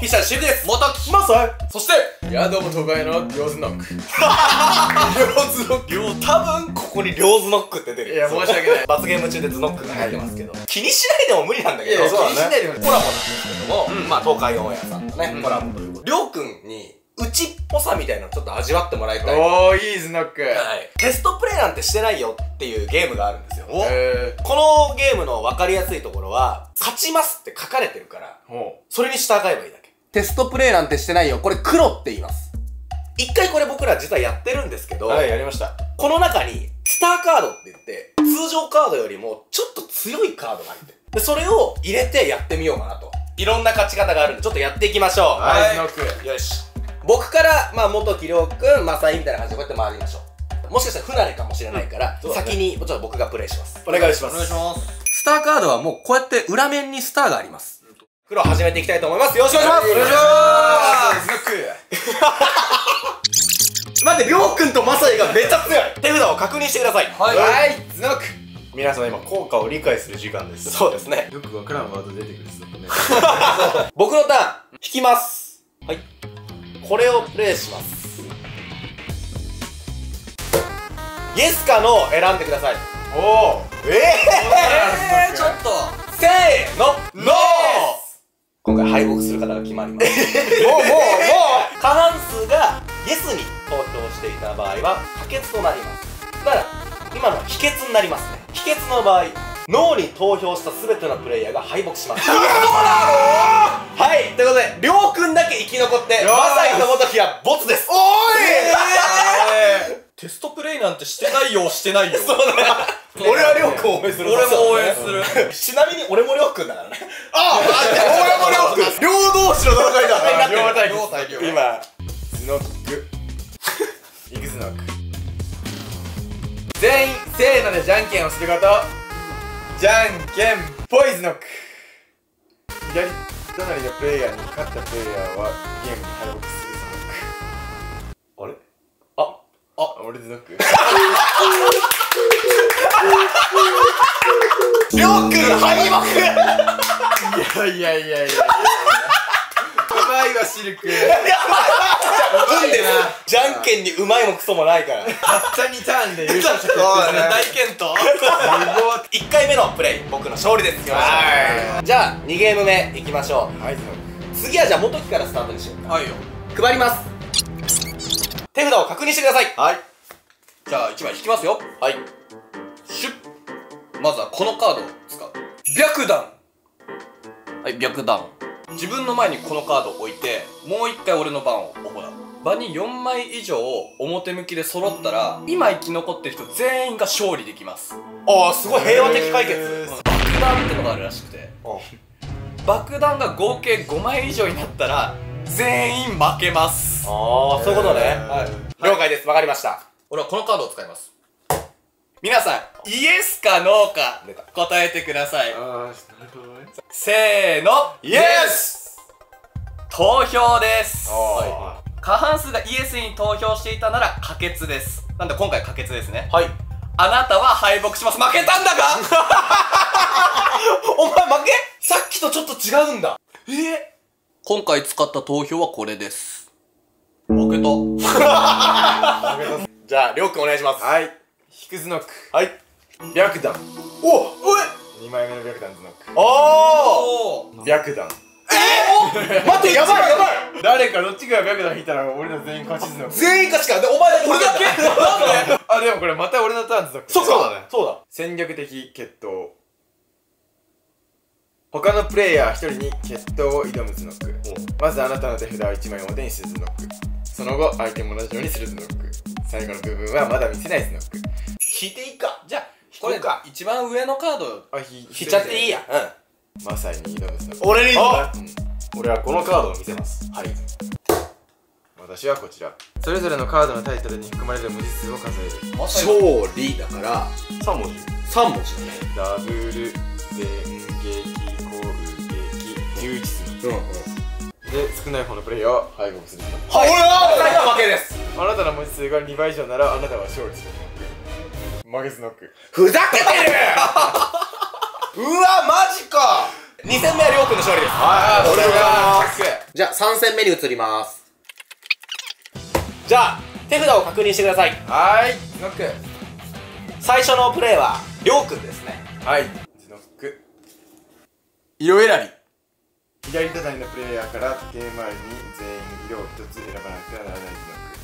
フィッシャーシルです。 元木マサイ。 そして、どうも東海の両ズノック。両ズノック。 多分ここに両ズノックって出る。 いや、申し訳ない。 罰ゲーム中でズノックが入ってますけど、気にしないでも無理なんだけど、 気にしないでもコラボなんですけども、まあ東海オンエアさんとね、コラボということで、りょうくんに内っぽさみたいなのちょっと味わってもらいたい。 おー、いいズノック。 テストプレイなんてしてないよっていうゲームがあるんですよ。こおのゲームの分かりやすいところは、勝ちますって書かれてるから、それに従えばいいだけ。 テストプレイなんてしてないよ。これ黒って言います。 一回これ僕ら実はやってるんですけど、 はい、やりました。 この中に、スターカードって言って、通常カードよりもちょっと強いカードが入ってる。で、それを入れてやってみようかなと。いろんな勝ち方があるんで、ちょっとやっていきましょう。 はい、ズノック。 よし。僕から、まあ、元木亮くん、マサイみたいな感じでこうやって回りましょう。もしかしたら不慣れかもしれないから、先に、ちょっと僕がプレイします。 お願いします。 お願いします。 スターカードはもうこうやって裏面にスターがあります。 黒始めていきたいと思います。よろしくお願いします。 お願いします。ズノック。 待って、亮くんとマサイがめっちゃ強い。手札を確認してください。 はい、ズノック。皆さん今効果を理解する時間です。 そうですね。 よくわからんワード出てくるズノックね。 僕のターン、引きます。はい。これをプレイします。イエスかノー選んでください。 おー。 ちょっと。せーの、ノー。今回敗北する方が決まります。もう。過半数がイエスに投票していた場合は可決となります。だから、今のは否決になりますね。否決の場合、ノーに投票した全てのプレイヤーが敗北します。はい、ということで、りょうくんだけ生き残って、マサイと元木はボツです。おーいテストプレイなんてしてないよ、してないよ。 そうだ。俺はりょうくんを応援する。 俺も応援する。 ちなみに俺もりょうくんだからね。 俺も両国。両同士の戦いだ。 両対決。今ズノック。いくズノック。全員せーのでじゃんけんをすること。じゃんけんぽいズノック。左隣のプレイヤーに勝ったプレイヤーはゲームに敗北するズノック。あれ？俺ズノック。 りょうくん敗北。 いや。うまいわシルク。 運です。じゃんけんにうまいもクソもないから。 たった2ターンで優勝者決定。 大健闘。 1回目のプレイ、僕の勝利です。じゃあ2ゲーム目いきましょう。 はい。 次はじゃあ元木からスタートにしようか。 はいよ。 配ります。手札を確認してください。 はい。じゃあ1枚引きますよ。 はい。 シュッ。まずはこのカードを使う。白弾。 はい、白弾。 自分の前にこのカードを置いて、もう一回俺の番を行う。場に4枚以上表向きで揃ったら、今生き残ってる人全員が勝利できます。 ああ、すごい平和的解決。 爆弾ってのがあるらしくて、爆弾が合計5枚以上になったら全員負けます。 ああ、そういうことね。了解です。わかりました。 俺はこのカードを使います。皆さん、イエスかノーか答えてください。せーの、 イエス。 投票です。過半数がイエスに投票していたなら可決です。なんで今回可決ですね。 はい。 あなたは敗北します。負けたんだかお前負け？さっきとちょっと違うんだ。 今回使った投票はこれです。 負けた。 じゃあ、りょうくんお願いします。 はい。引くズノック。 はい。 白弾。 おっ 2枚目の白弾ズノック。 おー白弾。 待って、やばい。 誰かどっちかが白弾引いたら俺ら全員勝ちズノック。 全員勝ちか。で、お前だけ俺だけなんであ、でもこれまた俺のターンズノック。 そうだね。そうだ。 戦略的決闘。他のプレイヤー1人に決闘を挑むズノック。まずあなたの手札を1枚表にするズノック。その後、相手も同じようにするズノック。最後の部分はまだ見せないズノック。 引いていいか。 じゃあ、これか。一番上のカード。 引いちゃっていいや。 マサイに挑むズノック。 俺に挑む。 俺はこのカードを見せます。はい。私はこちら。それぞれのカードのタイトルに含まれる文字数を数える。 勝利だから 3文字。 3文字だね。 ダブル、電撃、攻撃、11数。で、少ない方のプレイヤーは敗北する。 はい。俺は負けです。 あなたの文字数が2倍以上ならあなたは勝利する。負けずノック。 ふざけてるうわ、マジか。2戦目はりょうくんの勝利です。 はい、俺がじゃあ3戦目に移ります。じゃあ手札を確認してください。 はーい、ズノック。 最初のプレイはりょうくんですね。 はい、ズノック。 色選び。 左隣のプレイヤーから時計回りに全員色を1つ選ばなくてはならないズノック。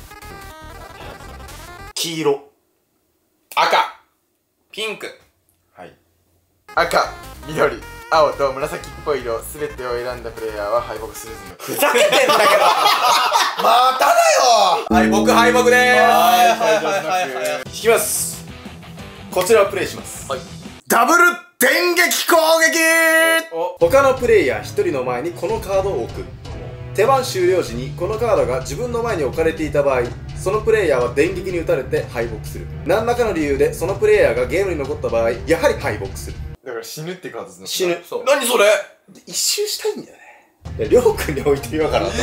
黄色、 赤、ピンク、 はい。赤、緑、青と紫っぽい色すべてを選んだプレイヤーは敗北するズノック。 ふざけてんだけどまただよ。敗北敗北でーす。 引きます。こちらをプレイします。 はい。 ダブル電撃攻撃。他のプレイヤー1人の前にこのカードを置く。手番終了時にこのカードが自分の前に置かれていた場合、そのプレイヤーは電撃に打たれて敗北する。何らかの理由でそのプレイヤーがゲームに残った場合、やはり敗北する。だから死ぬってカードですね。 死ぬ。そう。 何それ。 一周したいんだよね。りょうくんに置いてみようかなと。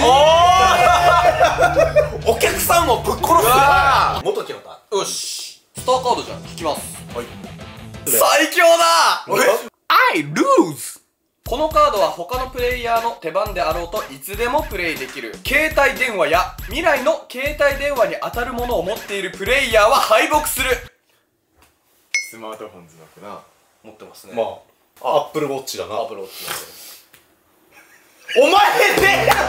お客さんをぶっ殺す。元木のターン。 よし。スターカードじゃん。引きます。はい。 最強だ。 I lose! このカードは他のプレイヤーの手番であろうといつでもプレイできる。携帯電話や未来の携帯電話に当たるものを持っているプレイヤーは敗北する。 スマートフォンズノックな。 持ってますね。 まあ、 アップルウォッチだな。 アップルウォッチなんで。 お前ねえなんだよ。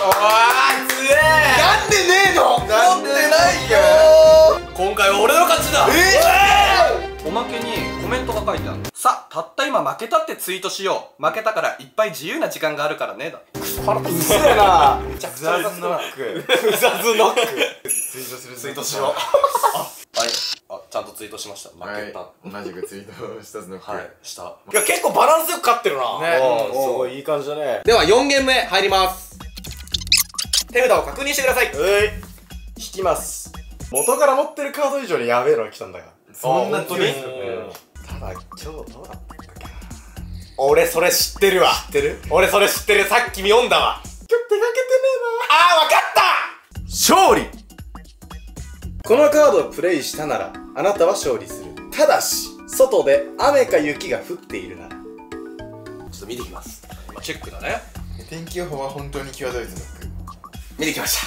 なんでねえの。 持ってないよ。今回は俺の勝ちだ。おまけにコメントが書いてある。さあ、たった今負けたってツイートしよう。負けたからいっぱい自由な時間があるからねだ。 腹立つな。 めちゃくちゃズノック。 ふざずノック。 ツイートする。 ツイートしよう。 はい。あ、ちゃんとツイートしました。負けた。 同じくツイートしたズノック。 はい。した。 いや結構バランスよく勝ってるな。 ね。 すごいいい感じだね。では4ゲーム目入ります。手札を確認してください。 引きます。元から持ってるカード以上にやべえのが来たんだよ。そんな強いっすかね。ただ今日どうだったっけな。 俺それ知ってるわ。 知ってる？ 俺それ知ってる。さっき読んだわ。 今日手がけてねあーわかった。 勝利。このカードをプレイしたならあなたは勝利する。ただし外で雨か雪が降っているなら。 ちょっと見てきます。 今チェックだね。 天気予報は本当に際どいズノック。 見てきました。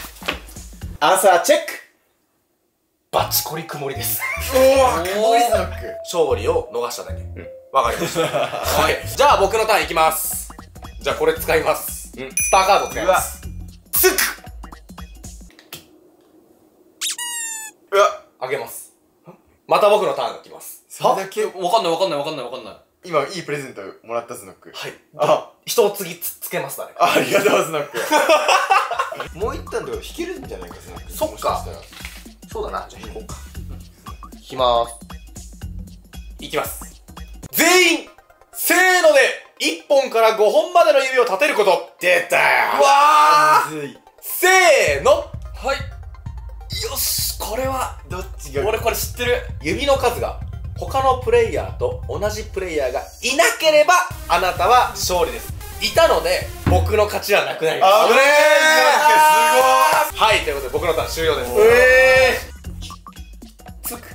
朝チェック。 バチコリ曇りです。 おお、曇りズノック。 勝利を逃しただけ。わかりました。はい。じゃあ僕のターンいきます。じゃあこれ使います。スターカード使います。つく。 うわ、 あげます。また僕のターンが来ます。 それだけわかんないわかんないわかんないわかんない。 今いいプレゼントもらったズノック。 はい。 あ、 人を次つけますだね。 ありがとうズノック。もう一旦でも引けるんじゃないかズノック。 そっか。そうだな。じゃあ引こうか。引きまーす。いきます。全員せーので1本から5本までの指を立てること。出たー。 うわむずい。 せーの。 はい。よし、これはどっちが。 俺これ知ってる。 指の数が他のプレイヤーと同じプレイヤーがいなければあなたは勝利です。いたので僕の勝ちはなくなります。 あぶねー。 すごー。はい、ということで僕のターン終了です。 つく。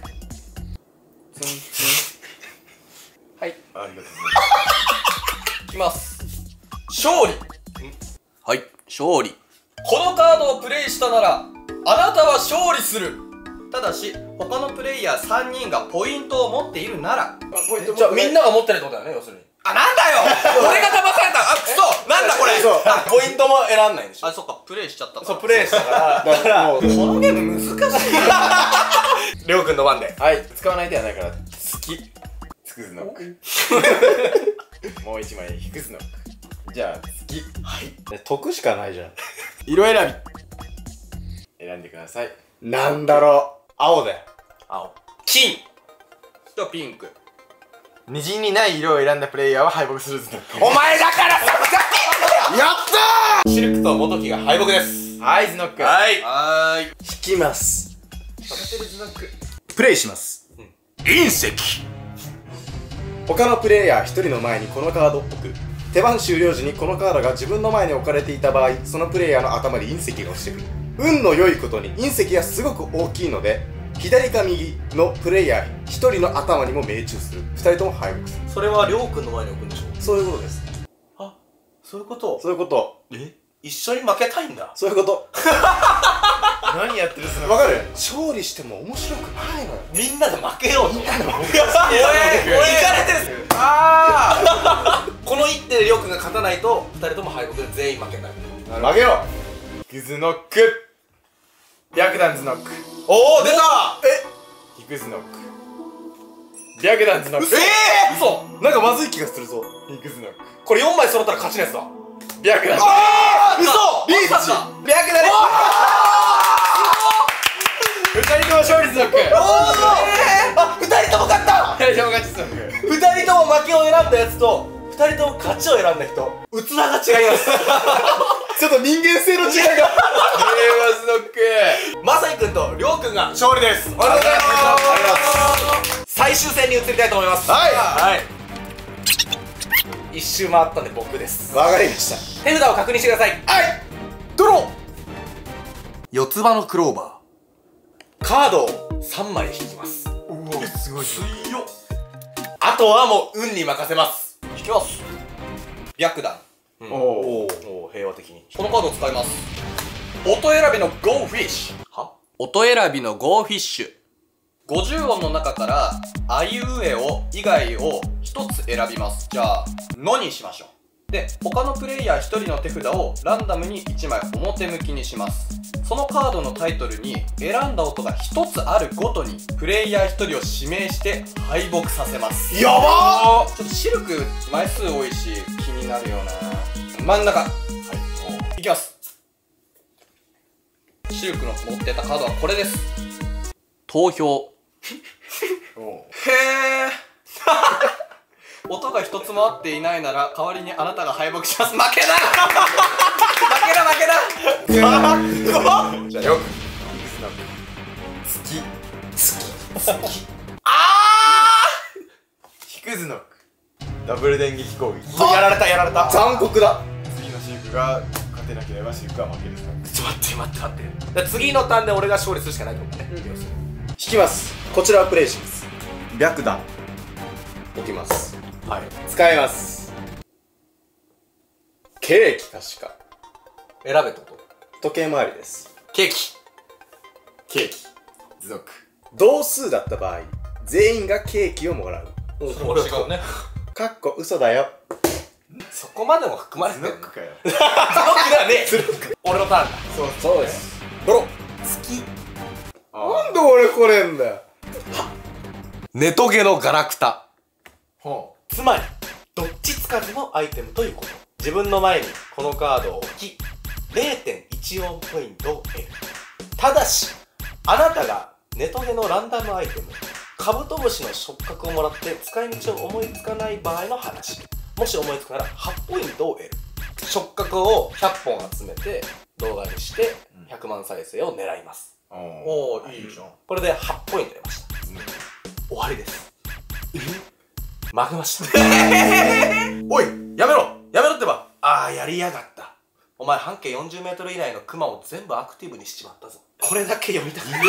はい。 ありがとうございます。 いきます。勝利。 はい。勝利。 このカードをプレイしたならあなたは勝利する。ただし他のプレイヤー3人がポイントを持っているなら。 じゃあみんなが持ってないってことだよね、要するに。 あ、なんだよ俺が騙された。あ、くそなんだこれ。 そう。ポイントも選んないんでしょ。 あ、そっか、プレイしちゃったから。 そう、プレイしたから。だからもうこのゲーム難しいな。 りょうくんの番で。 はい、使わない手はないから好き。つくズノック。もう一枚引くズノック。じゃあ好き。 はい。得しかないじゃん。 色選び。選んでください。 なんだろう。青だよ。 青。金。とピンク。 虹にない色を選んだプレイヤーは敗北するズノック。 お前だからさ、ふざけんなよ。 やったシルクと元木が敗北です。 ー。はいズノック。 はい。 はーい。 引きます。プレイします。隕石。他のプレイヤー1人の前にこのカードを置く。手番終了時にこのカードが自分の前に置かれていた場合、そのプレイヤーの頭に隕石が落ちてくる。運の良いことに隕石がすごく大きいので、左か右のプレイヤー1人の頭にも命中する。2人とも敗北する。 それはりょうくんの前に置くんでしょ。 そういうことです。 そういうこと。 そういうこと。 隕一緒に負けたいんだ。 そういうこと。 何やってるそのわかる？勝利しても面白くないのよ。 みんなで負けようと。みんなで負けよう。 俺行かれてる。この一手でりょうくんが勝たないと2人とも敗北で全員負けない。 負けよヒクズノック、白弾ズノック、 おお出た。 ヒクズノック、白弾ズノック、 嘘。 う。なんかまずい気がするぞ。 ヒクズノック、 これ4枚揃ったら勝ちのやつだ。 白弾、 嘘。 リーチ。 白弾2人とも勝利ズノック。 あ、2人とも勝った。 2人とも勝ちズノック。 2人とも負けを選んだやつと2人とも勝ちを選んだ人、器が違います。 ちょっと人間性の違いが。 平和ズノック。 まさいくんとりょうくんが勝利です。 ありがとうございます。 最終戦に移りたいと思います。 はい一周回ったんで僕です。 わかりました。 手札を確認してください。 はいドロー。 四つ葉のクローバー。カードを3枚引きます。 すごい。 強っ。あとはもう運に任せます。引きます。白弾。 おお。 お平和的にこのカードを使います。音選びのゴーフィッシュ。は音選びのゴーフィッシュ。 50音の中からあいうえお以外を1つ選びます。じゃあのにしましょう。で他のプレイヤー1人の手札をランダムに1枚表向きにします。そのカードのタイトルに選んだ音が1つあるごとにプレイヤー1人を指名して敗北させます。 やばちょっとシルク枚数多いし気になるよな。真ん中。はい、いきます。シルクの持ってたカードはこれです。 投票。 へえ。音が一つも合っていないなら代わりにあなたが敗北します。負けだ。負けだ。 じゃあよくヒクズノック、ヒクズノック、ダブル電撃攻撃。 やられたやられた。 残酷だ。 次のシルクが勝てなければシルクは負ける。 ちょっと待って。だから次のターンで俺が勝利するしかないってことね。 引きます。こちらをプレイします。白弾置きます。 はい。 使います。ケーキ確か選べってこと。 時計回りです。 ケーキ。 ケーキ、ズノック。 同数だった場合全員がケーキをもらう。 俺は違うね。 かっこ嘘だよ。 そこまでも含まれてるの。 ズノックかよ。 ズノックだね。俺のターンだ。 そうです。ドロー。 ななんで俺これんだよ。 ネトゲのガラクタ。 ほつまりどっちつかずのアイテムということ。自分の前にこのカードを置き 0.14 ポイントを得る。ただしあなたがネトゲのランダムアイテムカブトムシの触覚をもらって使い道を思いつかない場合の話。もし思いつくなら8ポイントを得る。触覚を100本集めて動画にして100万再生を狙います。 う。 おー、いいじゃん。これで8ポイント得ました。終わりです。負けました。おい、やめろってば。あー、やりやがった。お前半径40メートル以内のクマを全部アクティブにしちまったぞ。これだけ読みたくない。 ヒクズ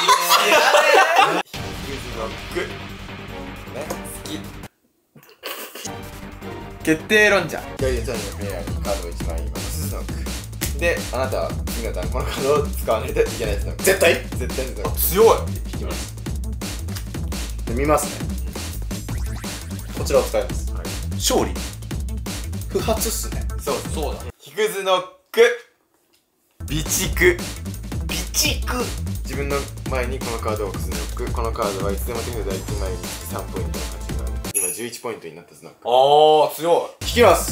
ノック。ね、好き。決定論者。左でチャンネルのプレイヤーにカードを1枚渡すズノック。で、あなたは次のターンこのカードを使わないといけないズノック。 絶対絶対ズノック。 強い。 引きます。 で見ますね。こちらを使います。勝利不発っすね。 そうだ。 ヒクズノック。備蓄。 備自分の前にこのカードを置くズノック。このカードはいつでも手札1枚に3ポイントの価値がある。今11ポイントになったズノック。 あー、強い。 引きます。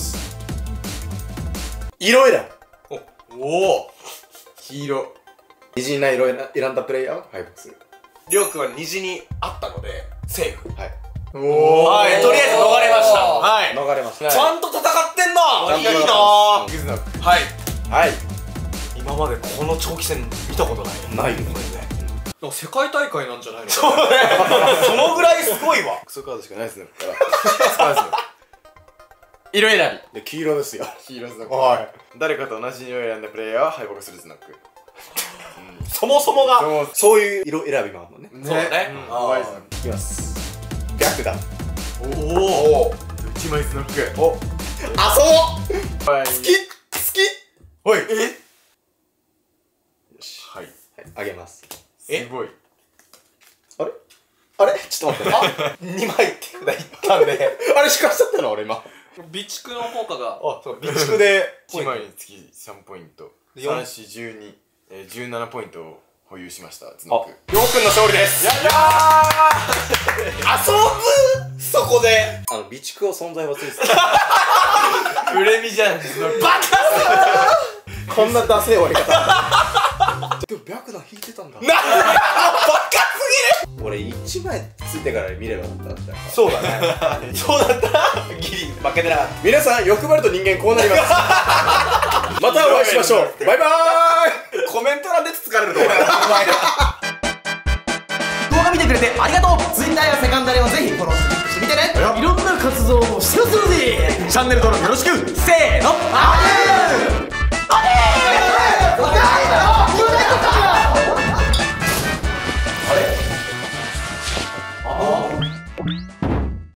色選おお。 黄色。 虹な色選んだプレイヤーを敗北する。 りょうくんは虹にあったのでセーフ。 はい。 はい、とりあえず逃れました。はい。 逃れました。 ちゃんと戦ってんな。いいなヒクズノック。 はい。 はい。 今までこの長期戦見たことない。 ないね。 なんか世界大会なんじゃないのか。 そのぐらいすごいわ。 クソカードしかないズノックから。使わず色選で黄色ですよ。 黄色ズノック。 はい。 誰かと同じ色を選んだプレイヤーは敗北するズノック。 そもそもが。 そういう色選びもあるのね。 そうだね。 怖いズノック。 いきます。白弾。 おお。 1枚ズノック。 お。遊ぼう。 はい。 好き。 はい。 よし、 はい。 あげます。 すごい。 あれちょっと待って。 2枚手札いったんであれ引かしちゃったの俺今。 備蓄の効果があ、そう、備蓄で 1枚につき3ポイント。 四 3、4、12、17ポイントを保有しました。ズノク。 りょうくんの勝利です。 遊ぶそこで備蓄を存在忘れてた。 売れ身じゃん、ズノク。 こんなダセえ終わり方。でも白弾引いてたんだ。俺1枚ついてから見ればよかった。 そうだねそうだったギリ負けてなかった。 皆さん、欲張ると人間こうなります。またお会いしましょう。バイバーイ。 コメント欄でつつかれると思う。 動画見てくれてありがとう。 Twitter やセカンダレをぜひフォローしてみてね。いろんな活動をしてますのでチャンネル登録よろしく。せーの、あ